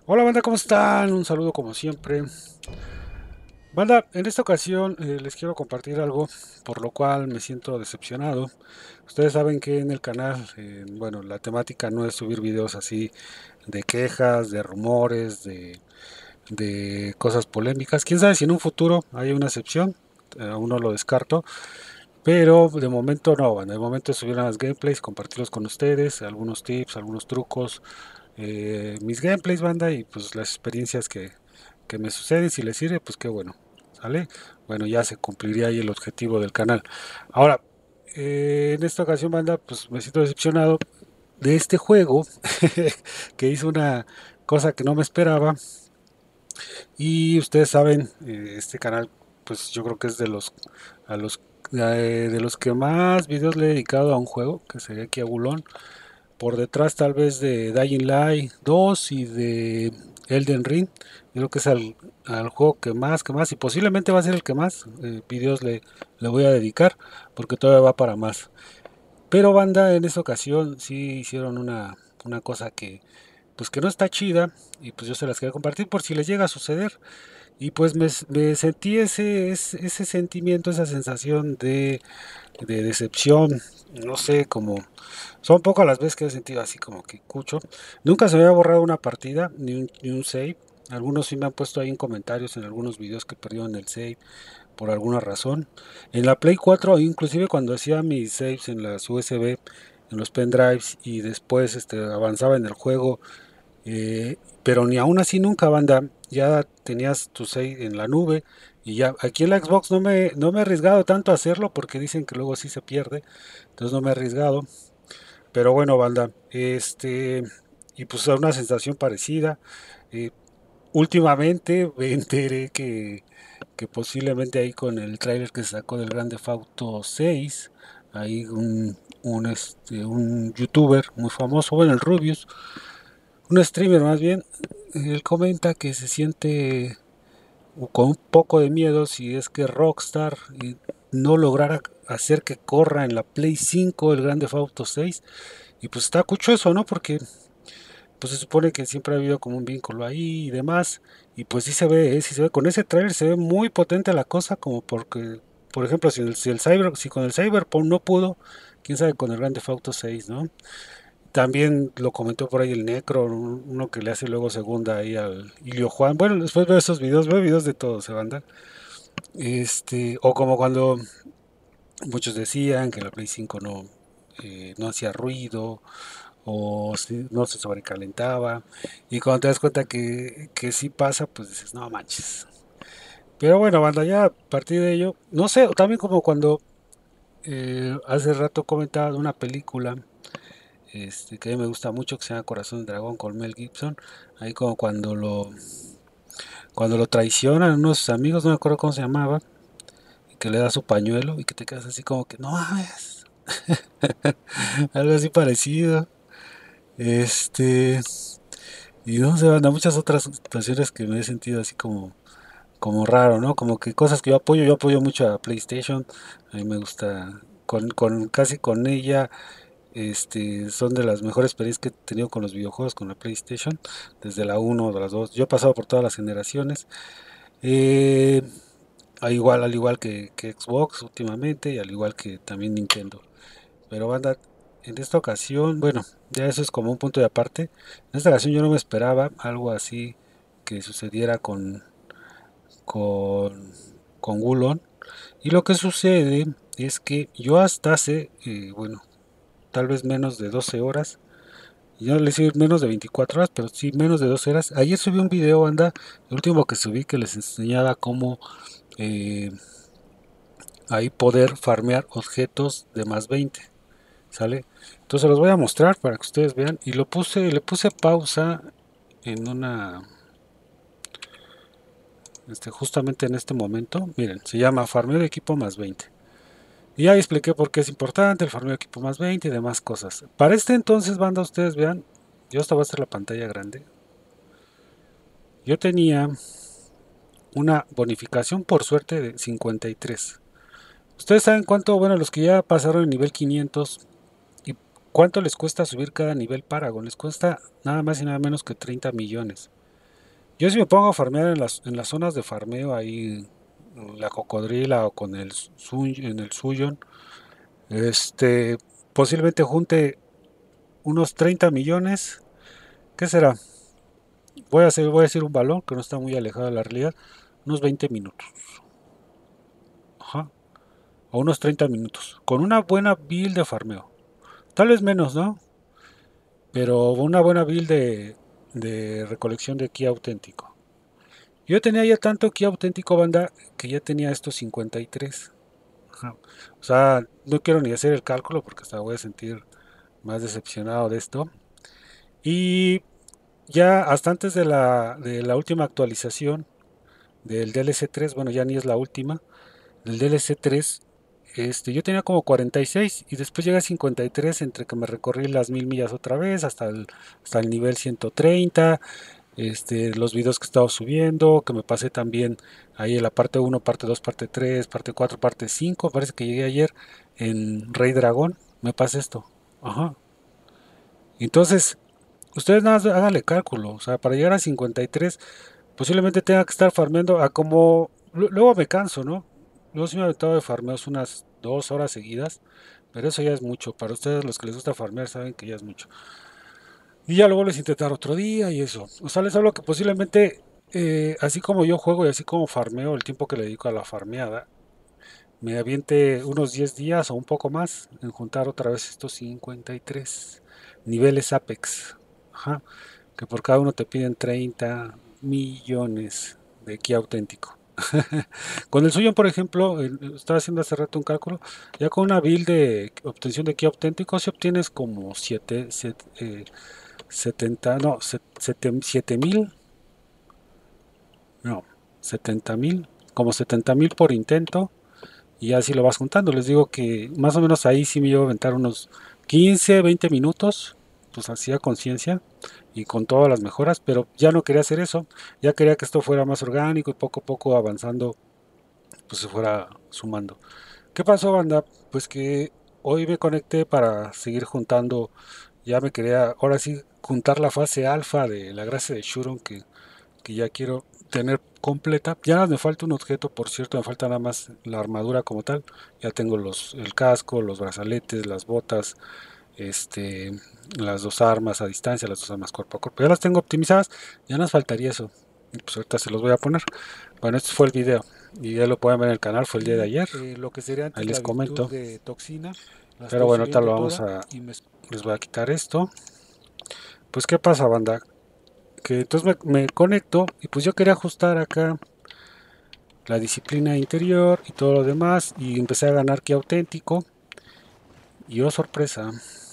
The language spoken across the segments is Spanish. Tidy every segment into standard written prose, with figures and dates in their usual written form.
Hola banda, ¿cómo están? Un saludo como siempre. Banda, en esta ocasión les quiero compartir algo por lo cual me siento decepcionado. Ustedes saben que en el canal, bueno, la temática no es subir videos así de quejas, de rumores, de cosas polémicas. Quién sabe si en un futuro hay una excepción, aún no lo descarto. Pero de momento no, banda. De momento es subir unas gameplays, compartirlos con ustedes, algunos tips, algunos trucos, mis gameplays, banda, y pues las experiencias que me suceden. Si les sirve, pues qué bueno, ¿sale? Bueno, ya se cumpliría ahí el objetivo del canal. Ahora, en esta ocasión, banda, pues me siento decepcionado de este juego que hizo una cosa que no me esperaba. Y ustedes saben, este canal, pues yo creo que es de a los, de los que más videos le he dedicado a un juego, que sería aquí a Bulón. Por detrás tal vez de Dying Light 2 y de Elden Ring. Yo creo que es al juego que más, y posiblemente va a ser el que más videos le voy a dedicar, porque todavía va para más. Pero banda, en esta ocasión sí hicieron una cosa pues que no está chida, y pues yo se las quería compartir por si les llega a suceder. Y pues me sentí ese sentimiento, esa sensación de decepción, no sé, como son pocas las veces que he sentido así como que cucho. Nunca se me había borrado una partida, ni un save. Algunos sí me han puesto ahí en comentarios en algunos videos que perdieron el save por alguna razón. En la Play 4, inclusive cuando hacía mis saves en las USB, en los pendrives, y después avanzaba en el juego, pero ni aún así nunca, banda, ya tenías tu save en la nube. Y ya aquí en la Xbox no me he arriesgado tanto a hacerlo porque dicen que luego sí se pierde, entonces no me he arriesgado. Pero bueno, banda, y pues una sensación parecida. Eh, Últimamente me enteré que posiblemente ahí con el tráiler que se sacó del Grand Theft Auto 6, hay un youtuber muy famoso, bueno, el Rubius, un streamer más bien, él comenta que se siente con un poco de miedo si es que Rockstar no lograra hacer que corra en la Play 5 el Grand Theft Auto 6. Y pues está cucho eso, ¿no? Porque pues se supone que siempre ha habido como un vínculo ahí y demás. Y pues sí se ve, con ese trailer se ve muy potente la cosa, como porque, por ejemplo, si con el Cyberpunk no pudo, quién sabe con el Grand Theft Auto 6, ¿no? También lo comentó por ahí el Necro, uno que le hace luego segunda ahí al Ilio Juan. Bueno, después veo esos videos, veo videos de todo, se banda. O como cuando muchos decían que la Play 5 no hacía ruido, o si no se sobrecalentaba, y cuando te das cuenta que sí pasa, pues dices, no manches. Pero bueno, banda, ya a partir de ello, no sé, también como cuando hace rato comentaba de una película que a mí me gusta mucho, que se llama Corazón de Dragón, con Mel Gibson, ahí como cuando lo traicionan unos amigos, no me acuerdo cómo se llamaba, y que le da su pañuelo y que te quedas así como que, no mames, algo así parecido. Este, y no sé, banda, muchas otras situaciones que me he sentido así como raro, ¿no? Como que cosas que yo apoyo mucho a PlayStation, a mí me gusta, casi con ella, son de las mejores experiencias que he tenido con los videojuegos, con la PlayStation, desde la uno de las 2 yo he pasado por todas las generaciones, eh, al igual que Xbox últimamente, y al igual que también Nintendo. Pero banda, en esta ocasión, bueno, ya eso es como un punto de aparte. En esta ocasión yo no me esperaba algo así que sucediera con, con Wulon. Y lo que sucede es que yo hasta hace, bueno, tal vez menos de 12 horas, yo no les digo menos de 24 horas, pero sí menos de 12 horas. Ayer subí un video, anda, el último que subí que les enseñaba cómo eh, ahí poder farmear objetos de más 20. ¿Sale? Entonces los voy a mostrar para que ustedes vean. Y le puse pausa en justamente en este momento. Miren, se llama farmeo de equipo más 20. Y ya expliqué por qué es importante el farmeo de equipo más 20 y demás cosas. Para este entonces, banda, ustedes vean, yo esta va a ser la pantalla grande. Yo tenía una bonificación por suerte de 53. Ustedes saben cuánto, bueno, los que ya pasaron el nivel 500 y cuánto les cuesta subir cada nivel Paragon. Les cuesta nada más y nada menos que 30 millones. Yo si me pongo a farmear en las zonas de farmeo ahí, la cocodrila o con en el suyon, este, posiblemente junte unos 30 millones. ¿Qué será? Voy a decir un valor que no está muy alejado de la realidad. Unos 20 minutos. Ajá. O unos 30 minutos. Con una buena build de farmeo. Tal vez menos, ¿no? Pero una buena build de recolección de ki auténtico. Yo tenía ya tanto ki auténtico, banda, que ya tenía estos 53. Ajá. O sea, no quiero ni hacer el cálculo porque hasta voy a sentir más decepcionado de esto. Y ya hasta antes de la última actualización del DLC 3, bueno, ya ni es la última, del DLC 3, yo tenía como 46 y después llegué a 53 entre que me recorrí las 1000 millas otra vez hasta el nivel 130, los videos que he estado subiendo, que me pasé también ahí en la parte uno, parte 2, parte 3, parte 4, parte 5, parece que llegué ayer en Rey Dragón, me pasé esto. Ajá. Entonces, ustedes nada más háganle cálculo, o sea, para llegar a 53 posiblemente tenga que estar farmeando a como... Luego me canso, ¿no? Luego sí me he aventado de farmeos unas 2 horas seguidas, pero eso ya es mucho. Para ustedes los que les gusta farmear saben que ya es mucho. Y ya luego les intentar otro día y eso. O sea, les hablo que posiblemente, así como yo juego y así como farmeo, el tiempo que le dedico a la farmeada, me aviente unos 10 días o un poco más en juntar otra vez estos 53 niveles Apex. Ajá. Que por cada uno te piden 30 millones de ki auténtico. Con el suyo, por ejemplo, estaba haciendo hace rato un cálculo, ya con una build de obtención de ki auténtico, si obtienes como 70, no, 7000, no, 70,000, como 70,000 por intento, y así lo vas juntando. Les digo que más o menos ahí sí me llevo a aventar unos 15, 20 minutos, pues así a conciencia y con todas las mejoras, pero ya no quería hacer eso, ya quería que esto fuera más orgánico y poco a poco avanzando, pues se fuera sumando. ¿Qué pasó, banda? Pues que hoy me conecté para seguir juntando, ya me quería, ahora sí, juntar la fase alfa de la gracia de Shuron que ya quiero tener completa. Ya nada me falta un objeto, por cierto, me falta nada más la armadura como tal. Ya tengo el casco, los brazaletes, las botas, este, las dos armas a distancia, las dos armas cuerpo a cuerpo. Ya las tengo optimizadas, ya nos faltaría eso. Y pues ahorita se los voy a poner. Bueno, este fue el video y ya lo pueden ver en el canal, fue el día de ayer. Lo que sería antes ahí les comento. De toxina, pero bueno, ahorita lo vamos a... Les voy a quitar esto. Pues qué pasa, banda, que entonces me conecto y pues yo quería ajustar acá la disciplina interior y todo lo demás y empecé a ganar ki auténtico y oh sorpresa,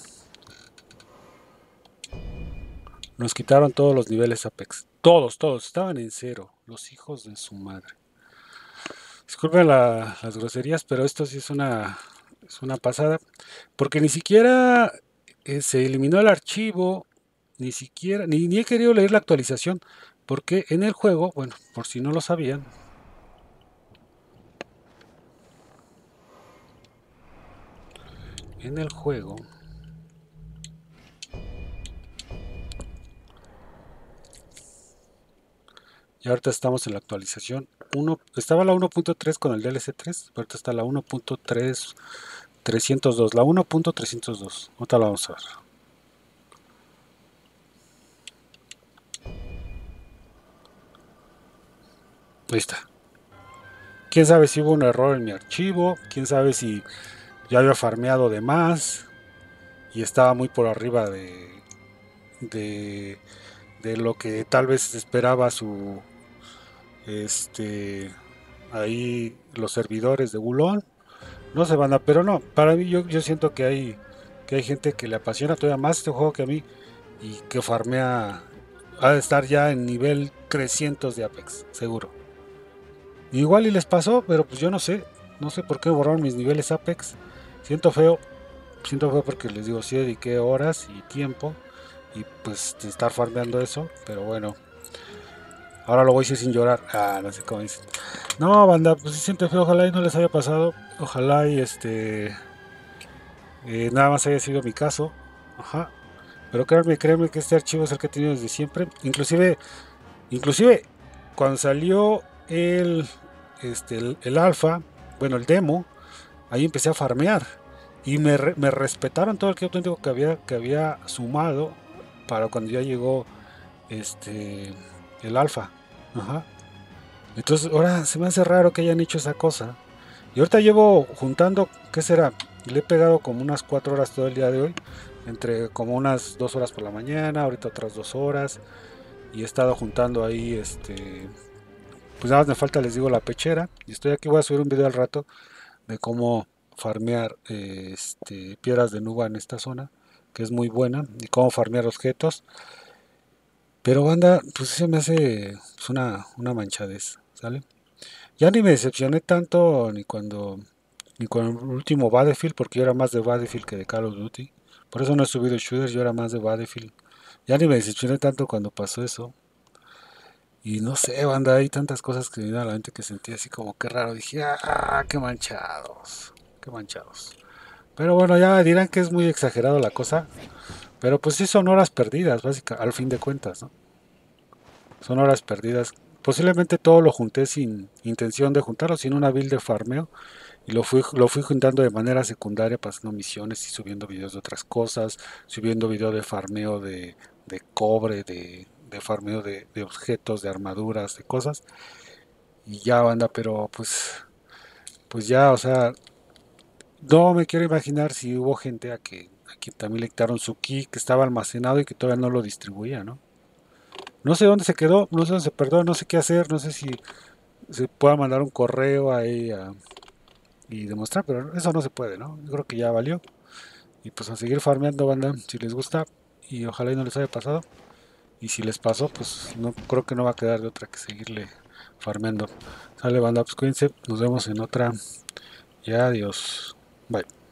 nos quitaron todos los niveles Apex, todos estaban en cero, los hijos de su madre. Disculpen las groserías, pero esto sí es una pasada, porque ni siquiera se eliminó el archivo, ni siquiera, ni he querido leer la actualización, porque en el juego, bueno, por si no lo sabían, en el juego y ahorita estamos en la actualización 1, estaba la 1.3 con el DLC 3, ahorita está la 1.302, la 1.302, ahorita la vamos a ver. Ahí está. Quién sabe si hubo un error en mi archivo, quién sabe si ya había farmeado de más y estaba muy por arriba de, de lo que tal vez esperaba su ahí los servidores de Bulon. No se van a, pero no, para mí yo siento que hay gente que le apasiona todavía más este juego que a mí y que farmea, ha de estar ya en nivel 300 de Apex, seguro. Igual y les pasó, pero pues yo no sé por qué borraron mis niveles Apex. Siento feo, siento feo porque les digo, sí dediqué horas y tiempo y pues de estar farmeando eso, pero bueno, ahora lo voy a decir sin llorar. Ah, no sé cómo dicen. No, banda, pues sí siento feo, ojalá y no les haya pasado, ojalá y nada más haya sido mi caso. Ajá. Pero créanme que este archivo es el que he tenido desde siempre. Inclusive Inclusive cuando salió el alfa, bueno, el demo, ahí empecé a farmear. Y me respetaron todo el tiempo que había sumado para cuando ya llegó este el alfa. Ajá. Entonces ahora se me hace raro que hayan hecho esa cosa. Y ahorita llevo juntando, ¿qué será? Le he pegado como unas 4 horas todo el día de hoy. Entre como unas 2 horas por la mañana, ahorita otras 2 horas. Y he estado juntando ahí, pues nada más me falta, les digo, la pechera. Y estoy aquí, voy a subir un video al rato de cómo farmear piedras de nuba en esta zona, que es muy buena. Y cómo farmear objetos. Pero banda, pues se me hace pues, una manchadez, ¿sale? Ya ni me decepcioné tanto ni con el último Battlefield, porque yo era más de Battlefield que de Call of Duty. Por eso no he subido shooters, yo era más de Battlefield. Ya ni me decepcioné tanto cuando pasó eso. Y no sé, banda, hay tantas cosas que me vienen a la mente que sentí así como que raro. Dije, ah, qué manchados, qué manchados. Pero bueno, ya dirán que es muy exagerado la cosa. Pero pues sí son horas perdidas, básicamente, al fin de cuentas, ¿no? Son horas perdidas. Posiblemente todo lo junté sin intención de juntarlo, sin una build de farmeo. Y lo fui juntando de manera secundaria, pasando misiones y subiendo videos de otras cosas, subiendo video de farmeo de cobre, de farmeo de objetos, de armaduras, de cosas. Y ya banda, pero pues ya, o sea, no me quiero imaginar si hubo gente a quien también le quitaron su ki que estaba almacenado y que todavía no lo distribuía, ¿no? No sé dónde se quedó, no sé dónde se perdió, no sé qué hacer, no sé si se pueda mandar un correo ahí y demostrar, pero eso no se puede, ¿no? Yo creo que ya valió. Y pues a seguir farmeando, banda, si les gusta. Y ojalá y no les haya pasado. Y si les pasó, pues no creo que no va a quedar de otra que seguirle farmeando. Sale, banda, pues cuídense. Nos vemos en otra. Y adiós. Bye.